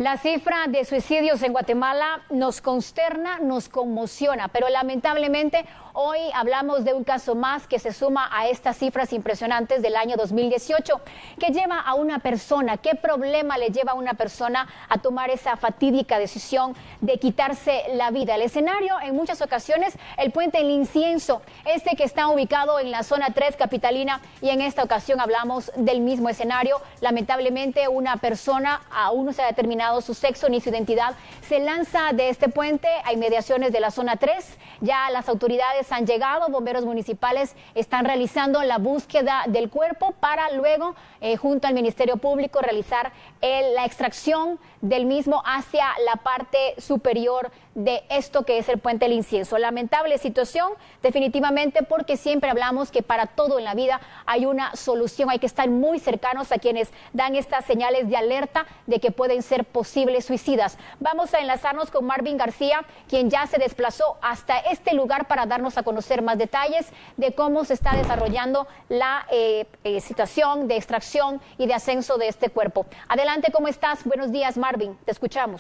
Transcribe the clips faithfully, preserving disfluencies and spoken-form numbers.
La cifra de suicidios en Guatemala nos consterna, nos conmociona, pero lamentablemente hoy hablamos de un caso más que se suma a estas cifras impresionantes del año dos mil dieciocho, que lleva a una persona, ¿qué problema le lleva a una persona a tomar esa fatídica decisión de quitarse la vida? El escenario, en muchas ocasiones, el puente El Incienso, este que está ubicado en la zona tres capitalina, y en esta ocasión hablamos del mismo escenario. Lamentablemente, una persona, aún no se ha determinado su sexo ni su identidad, se lanza de este puente a inmediaciones de la zona tres. Ya las autoridades han llegado, bomberos municipales están realizando la búsqueda del cuerpo para luego, eh, junto al Ministerio Público, realizar el, la extracción del mismo hacia la parte superior de esto que es el puente El Incienso. Lamentable situación, definitivamente, porque siempre hablamos que para todo en la vida hay una solución. Hay que estar muy cercanos a quienes dan estas señales de alerta de que pueden ser posibles suicidas. Vamos a enlazarnos con Marvin García, quien ya se desplazó hasta este lugar para darnos a conocer más detalles de cómo se está desarrollando la eh, eh, situación de extracción y de ascenso de este cuerpo. Adelante, ¿cómo estás? Buenos días, Marvin, te escuchamos.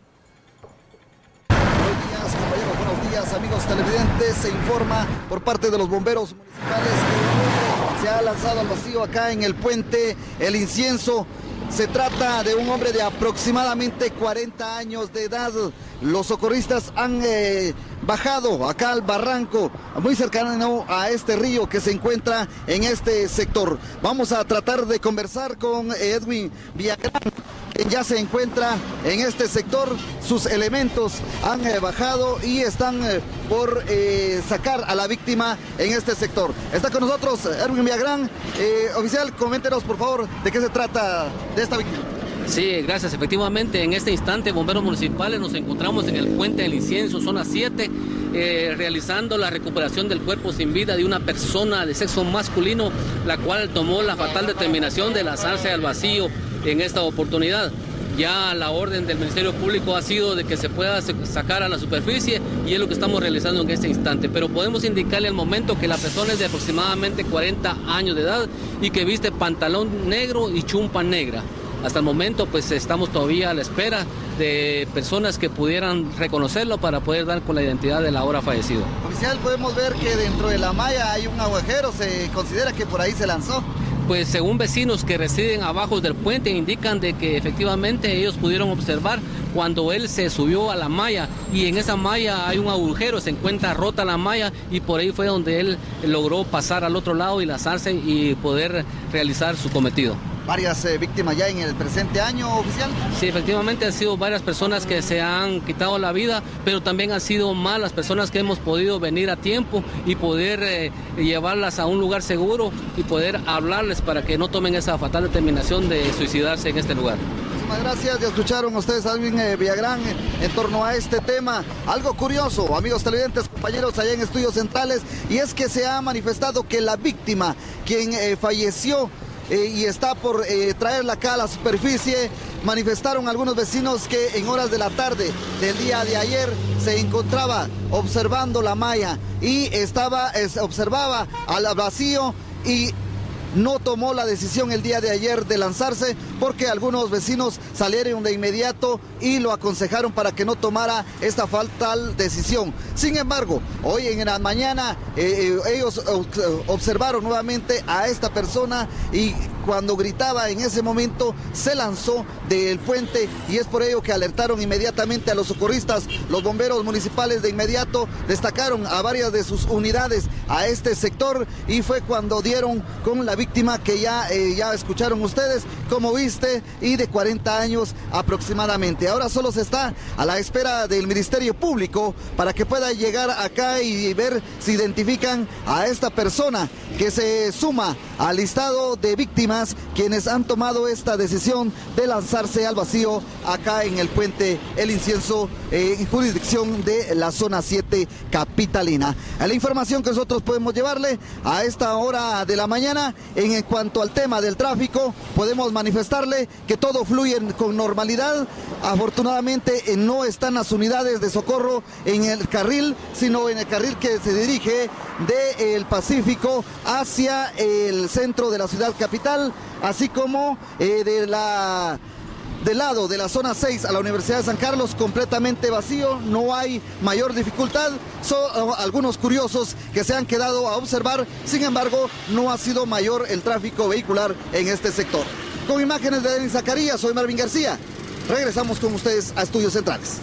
Buenos días, compañeros, buenos días, amigos televidentes. Se informa por parte de los bomberos municipales que un hombre se ha lanzado al vacío acá en el puente El Incienso. Se trata de un hombre de aproximadamente cuarenta años de edad. Los socorristas han eh, bajado acá al barranco, muy cercano a este río que se encuentra en este sector. Vamos a tratar de conversar con Edwin Villagrán, quien ya se encuentra en este sector. Sus elementos han eh, bajado y están eh, por eh, sacar a la víctima en este sector. Está con nosotros Edwin Villagrán. Eh, oficial, coméntenos por favor de qué se trata de esta víctima. Sí, gracias. Efectivamente, en este instante, bomberos municipales, nos encontramos en el puente del Incienso, zona siete, eh, realizando la recuperación del cuerpo sin vida de una persona de sexo masculino, la cual tomó la fatal determinación de lanzarse al vacío en esta oportunidad. Ya la orden del Ministerio Público ha sido de que se pueda sacar a la superficie, y es lo que estamos realizando en este instante. Pero podemos indicarle al momento que la persona es de aproximadamente cuarenta años de edad y que viste pantalón negro y chumpa negra. Hasta el momento pues estamos todavía a la espera de personas que pudieran reconocerlo para poder dar con la identidad del ahora fallecido. Oficial, podemos ver que dentro de la malla hay un agujero, se considera que por ahí se lanzó. Pues según vecinos que residen abajo del puente indican de que efectivamente ellos pudieron observar cuando él se subió a la malla, y en esa malla hay un agujero, se encuentra rota la malla, y por ahí fue donde él logró pasar al otro lado y lanzarse y poder realizar su cometido. Varias eh, víctimas ya en el presente año, oficial. Sí, efectivamente han sido varias personas que se han quitado la vida, pero también han sido más las personas que hemos podido venir a tiempo y poder eh, llevarlas a un lugar seguro y poder hablarles para que no tomen esa fatal determinación de suicidarse en este lugar. Muchísimas gracias. Ya escucharon ustedes a Edwin eh, Villagrán eh, en torno a este tema. Algo curioso, amigos televidentes, compañeros allá en Estudios Centrales, y es que se ha manifestado que la víctima, quien eh, falleció, Eh, y está por eh, traerla acá a la superficie, manifestaron algunos vecinos que en horas de la tarde del día de ayer se encontraba observando la malla y estaba, es, observaba al vacío y no tomó la decisión el día de ayer de lanzarse, porque algunos vecinos salieron de inmediato y lo aconsejaron para que no tomara esta fatal decisión. Sin embargo, hoy en la mañana eh, ellos observaron nuevamente a esta persona, y cuando gritaba en ese momento se lanzó del puente, y es por ello que alertaron inmediatamente a los socorristas. Los bomberos municipales de inmediato destacaron a varias de sus unidades a este sector, y fue cuando dieron con la víctima que ya, eh, ya escucharon ustedes, como viste, y de cuarenta años aproximadamente. Ahora solo se está a la espera del Ministerio Público para que pueda llegar acá y ver si identifican a esta persona que se suma al listado de víctimas quienes han tomado esta decisión de lanzarse al vacío acá en el puente El Incienso, eh, en jurisdicción de la zona siete capitalina. A la información que nosotros podemos llevarle a esta hora de la mañana en cuanto al tema del tráfico, podemos manifestarle que todo fluye con normalidad. Afortunadamente eh, no están las unidades de socorro en el carril, sino en el carril que se dirige del Pacífico hacia el centro de la ciudad capital, así como eh, de la del lado de la zona seis a la Universidad de San Carlos completamente vacío, no hay mayor dificultad, son algunos curiosos que se han quedado a observar, sin embargo no ha sido mayor el tráfico vehicular en este sector. Con imágenes de Denis Zacarías, soy Marvin García, regresamos con ustedes a Estudios Centrales.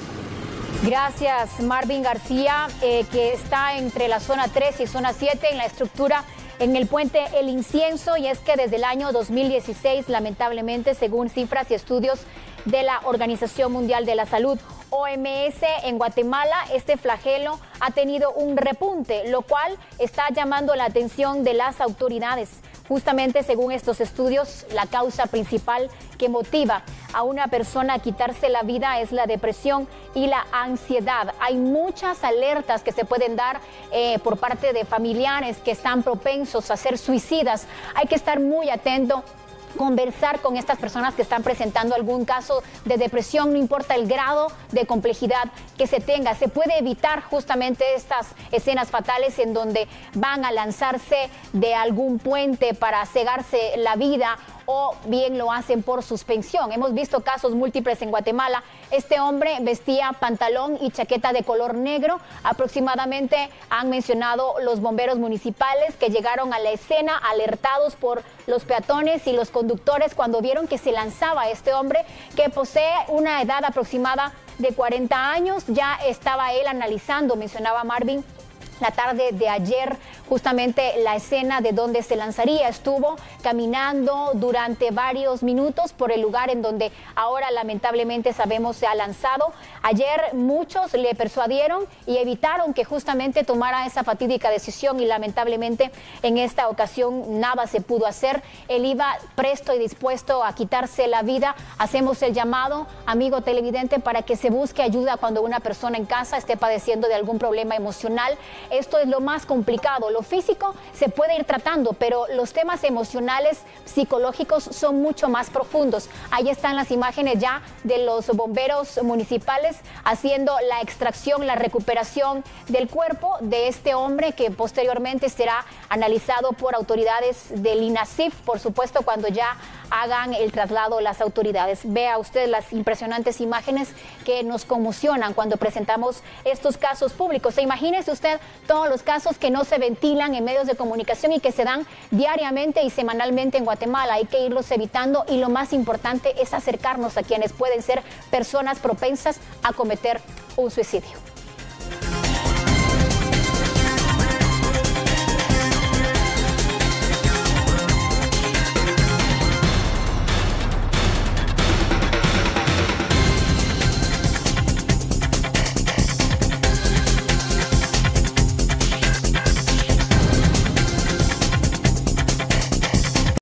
Gracias, Marvin García, eh, que está entre la zona tres y zona siete en la estructura en el puente El Incienso, y es que desde el año dos mil dieciséis, lamentablemente, según cifras y estudios de la Organización Mundial de la Salud, O M S, en Guatemala, este flagelo ha tenido un repunte, lo cual está llamando la atención de las autoridades. Justamente según estos estudios, la causa principal que motiva a una persona a quitarse la vida es la depresión y la ansiedad. Hay muchas alertas que se pueden dar eh, por parte de familiares que están propensos a ser suicidas. Hay que estar muy atento, conversar con estas personas que están presentando algún caso de depresión, no importa el grado de complejidad que se tenga. Se puede evitar justamente estas escenas fatales en donde van a lanzarse de algún puente para cegarse la vida, o bien lo hacen por suspensión. Hemos visto casos múltiples en Guatemala. Este hombre vestía pantalón y chaqueta de color negro. Aproximadamente han mencionado los bomberos municipales que llegaron a la escena alertados por los peatones y los conductores cuando vieron que se lanzaba este hombre, que posee una edad aproximada de cuarenta años. Ya estaba él analizando, mencionaba Marvin, la tarde de ayer, justamente la escena de donde se lanzaría. Estuvo caminando durante varios minutos por el lugar en donde ahora lamentablemente sabemos se ha lanzado. Ayer muchos le persuadieron y evitaron que justamente tomara esa fatídica decisión, y lamentablemente en esta ocasión nada se pudo hacer. Él iba presto y dispuesto a quitarse la vida. Hacemos el llamado, amigo televidente, para que se busque ayuda cuando una persona en casa esté padeciendo de algún problema emocional. Esto es lo más complicado. Lo físico se puede ir tratando, pero los temas emocionales, psicológicos, son mucho más profundos. Ahí están las imágenes ya de los bomberos municipales haciendo la extracción, la recuperación del cuerpo de este hombre, que posteriormente será analizado por autoridades del INASIF, por supuesto, cuando ya hagan el traslado las autoridades. Vea usted las impresionantes imágenes que nos conmocionan cuando presentamos estos casos públicos. E imagínese usted todos los casos que no se ventilan en medios de comunicación y que se dan diariamente y semanalmente en Guatemala. Hay que irlos evitando, y lo más importante es acercarnos a quienes pueden ser personas propensas a cometer un suicidio.